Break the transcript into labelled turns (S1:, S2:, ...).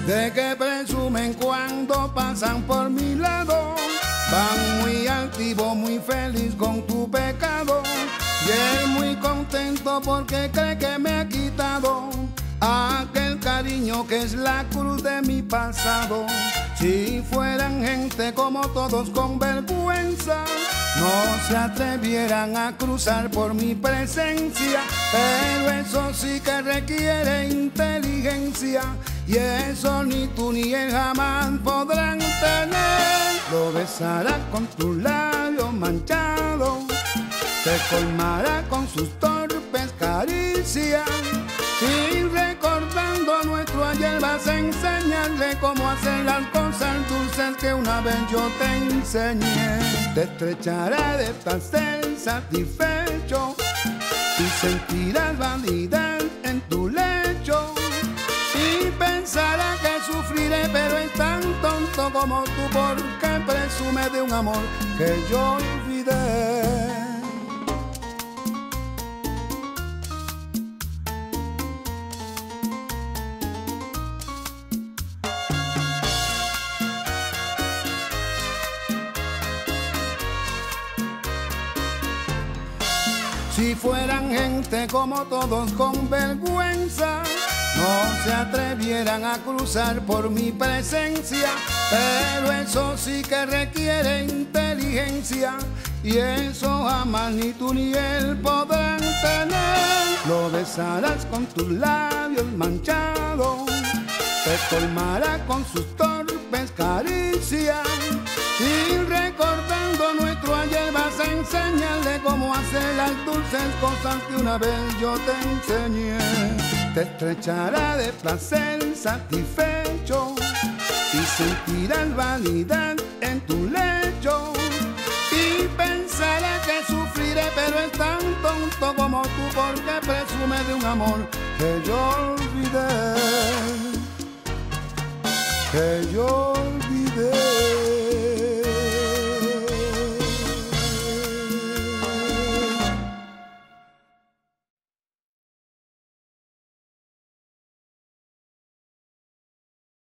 S1: de que presumen cuando pasan por mi lado. Van muy altivo, muy feliz con tu pecado, y él muy contento porque cree que me ha quitado aquel cariño que es la cruz de mi pasado. Si fueran gente como todos con vergüenza, no se atrevieran a cruzar por mi presencia, pero eso sí que requiere inteligencia, y eso ni tú ni él jamás podrán tener. Lo besará con tus labios manchados, te colmará con sus torpes caricias, y recordando nuestro ayer vas a enseñarle cómo hacer las cosas dulces que una vez yo te enseñé. Te estrechará de placer satisfecho y sentirás vanidad en tu lecho, y pensará que sufriré, pero es tan tonto como tú porque presume de un amor que yo olvidé. Si fueran gente como todos con vergüenza, no se atrevieran a cruzar por mi presencia, pero eso sí que requiere inteligencia, y eso jamás ni tú ni él podrán tener. Lo besarás con tus labios manchados, te colmará con sus torpes caricias, y recordando nuestro ayer vas a enseñarle cómo hacer las dulces cosas que una vez yo te enseñé. Te estrechará de placer satisfecho y sentirás vanidad en tu lecho, y pensará que sufriré, pero es tan tonto como tú porque presume de un amor que yo olvidé, que yo olvidé.